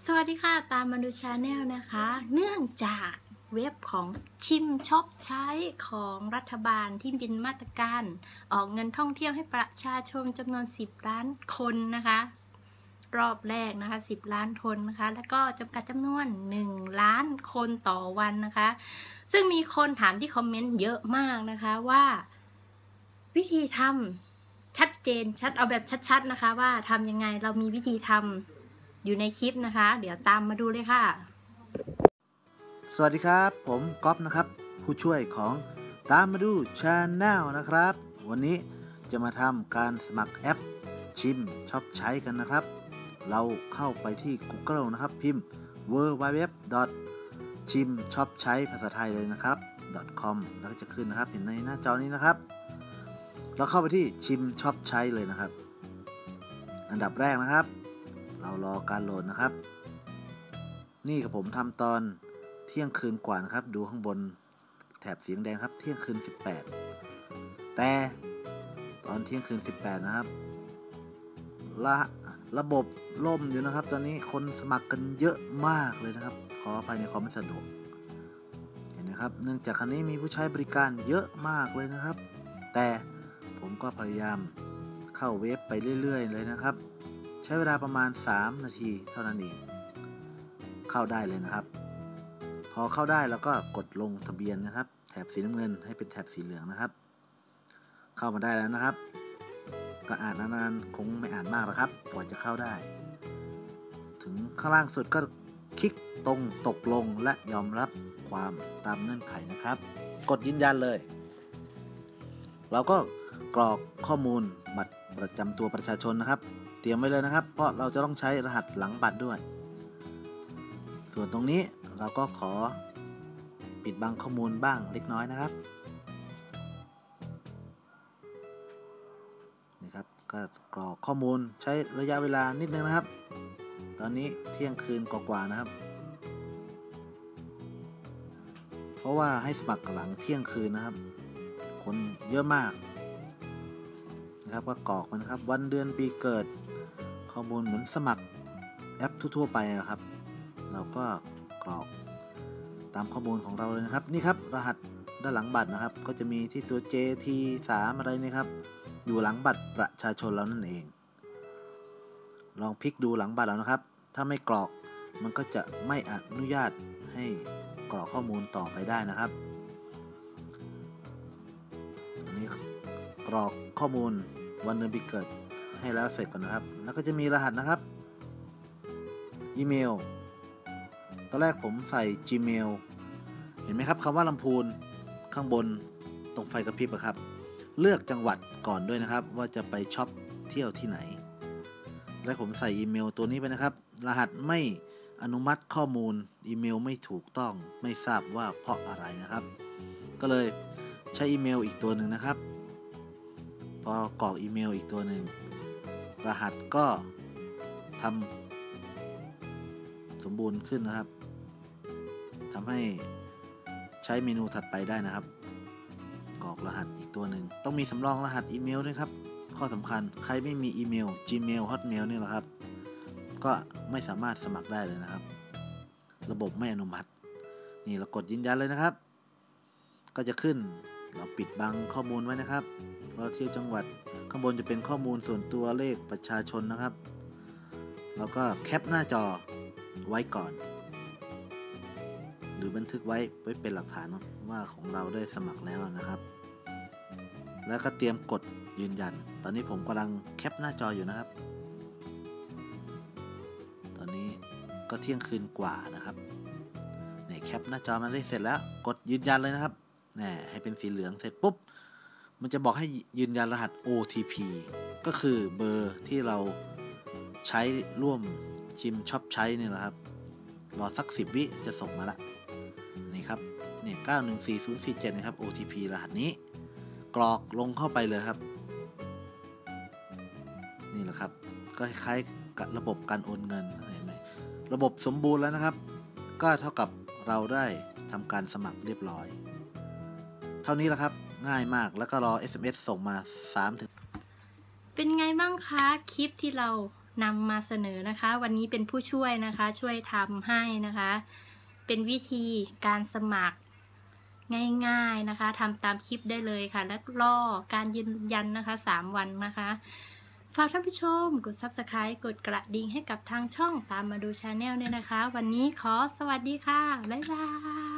สวัสดีค่ะตามมาดูชาแนลนะคะเนื่องจากเว็บของชิมช็อปใช้ของรัฐบาลที่เป็นมาตรการออกเงินท่องเที่ยวให้ประชาชนจำนวน10 ล้านคนนะคะรอบแรกนะคะ10 ล้านคนนะคะแล้วก็จำกัดจำนวน1 ล้านคนต่อวันนะคะซึ่งมีคนถามที่คอมเมนต์เยอะมากนะคะว่าวิธีทำชัดเจนเอาแบบชัดๆนะคะว่าทำยังไงเรามีวิธีทำอยู่ในคลิปนะคะเดี๋ยวตามมาดูเลยค่ะสวัสดีครับผมก๊อฟนะครับผู้ช่วยของตามมาดูชาแนลนะครับวันนี้จะมาทำการสมัครแอปชิมช็อปใช้กันนะครับเราเข้าไปที่ Google นะครับพิมพ์ www.chimshop ใช้ภาษาไทยเลยนะครับ .com แล้วก็จะขึ้นนะครับเห็นในหน้าจอนี้นะครับเราเข้าไปที่ชิมช็อปใช้เลยนะครับอันดับแรกนะครับเรารอการโหลดนะครับนี่กับผมทำตอนเที่ยงคืนกว่านะครับดูข้างบนแถบสีแดงครับเที่ยงคืน18แต่ตอนเที่ยงคืน18นะครับระบบล่มอยู่นะครับตอนนี้คนสมัครกันเยอะมากเลยนะครับขออภัยในความไม่สะดวกเห็นไหมครับเนื่องจากคันนี้มีผู้ใช้บริการเยอะมากเลยนะครับแต่ผมก็พยายามเข้าเว็บไปเรื่อยๆเลยนะครับใช้เวลาประมาณ3 นาทีเท่านั้นเองเข้าได้เลยนะครับพอเข้าได้แล้วก็กดลงทะเบียนนะครับแถบสีน้ำเงินให้เป็นแถบสีเหลืองนะครับเข้ามาได้แล้วนะครับก็อ่านนานๆคงไม่อ่านมากหรอกครับกว่าจะเข้าได้ถึงข้างล่างสุดก็คลิกตรงตกลงและยอมรับความตามเงื่อนไขนะครับกดยืนยันเลยเราก็กรอกข้อมูลบัตรประจำตัวประชาชนนะครับเตรียมไว้เลยนะครับเพราะเราจะต้องใช้รหัสหลังบัตรด้วยส่วนตรงนี้เราก็ขอปิดบังข้อมูลบ้างเล็กน้อยนะครับนี่ครับก็กรอกข้อมูลใช้ระยะเวลานิดนึงนะครับตอนนี้เที่ยงคืนกว่าๆนะครับเพราะว่าให้สมัครหลังเที่ยงคืนนะครับคนเยอะมากนะครับก็กรอกมันนะครับวันเดือนปีเกิดข้อมูลเหมือนสมัครแอปทั่วๆไปนะครับเราก็กรอกตามข้อมูลของเราเลยนะครับนี่ครับรหัสด้านหลังบัตรนะครับก็จะมีที่ตัว JT3 อะไรนี่ครับอยู่หลังบัตรประชาชนเรานั่นเองลองพลิกดูหลังบัตรแล้วนะครับถ้าไม่กรอกมันก็จะไม่อนุญาตให้กรอกข้อมูลต่อไปได้นะครับอันนี้กรอกข้อมูลวันเดือนปีเกิดให้แล้วเสร็จก่อนนะครับแล้วก็จะมีรหัสนะครับอีเมลตอนแรกผมใส่ Gmail เห็นไหมครับคำว่าลำพูนข้างบนตรงไฟกระพริบครับเลือกจังหวัดก่อนด้วยนะครับว่าจะไปช็อปเที่ยวที่ไหนและผมใส่อีเมลตัวนี้ไปนะครับรหัสไม่อนุมัติข้อมูลอีเมลไม่ถูกต้องไม่ทราบว่าเพราะอะไรนะครับก็เลยใช้อีเมลอีกตัวหนึ่งนะครับพอกรอกอีเมลอีกตัวหนึ่งรหัสก็ทำสมบูรณ์ขึ้นนะครับทำให้ใช้เมนูถัดไปได้นะครับกรอกรหัสอีกตัวหนึ่งต้องมีสำรองรหัสอีเมลด้วยครับข้อสำคัญใครไม่มีอีเมล Gmail Hotmail นี่แหละครับก็ไม่สามารถสมัครได้เลยนะครับระบบไม่อนุมัตินี่เรากดยืนยันเลยนะครับก็จะขึ้นเราปิดบังข้อมูลไว้นะครับเราเที่ยวจังหวัดข้างบนจะเป็นข้อมูลส่วนตัวเลขประชาชนนะครับเราก็แคปหน้าจอไว้ก่อนหรือบันทึกไว้เป็นหลักฐานว่าของเราได้สมัครแล้วนะครับแล้วก็เตรียมกดยืนยันตอนนี้ผมกำลังแคปหน้าจออยู่นะครับตอนนี้ก็เที่ยงคืนกว่านะครับเนี่ยแคปหน้าจอมาได้เสร็จแล้วกดยืนยันเลยนะครับให้เป็นสีเหลืองเสร็จปุ๊บมันจะบอกให้ยืนยันรหัส OTP ก็คือเบอร์ที่เราใช้ร่วมชิมช็อปใช้นี่แหละครับรอสัก10 วิจะส่งมาละนี่ครับเนี่ย914047นะครับ OTP รหัสนี้กรอกลงเข้าไปเลยครับนี่แหละครับก็คล้ายๆกับระบบการโอนเงินเห็นไหมระบบสมบูรณ์แล้วนะครับก็เท่ากับเราได้ทำการสมัครเรียบร้อยเท่านี้แหละครับง่ายมากแล้วก็รอ SMS ส่งมา3 ถึงเป็นไงบ้างคะคลิปที่เรานำมาเสนอนะคะวันนี้เป็นผู้ช่วยนะคะช่วยทำให้นะคะเป็นวิธีการสมัครง่ายๆนะคะทำตามคลิปได้เลยค่ะแล้วรอการยืนยันนะคะ3 วันนะคะฝากท่านผู้ชมกด Subscribe กดกระดิ่งให้กับทางช่องตามมาดูชาแนลเนี่ยนะคะวันนี้ขอสวัสดีค่ะบ๊ายบาย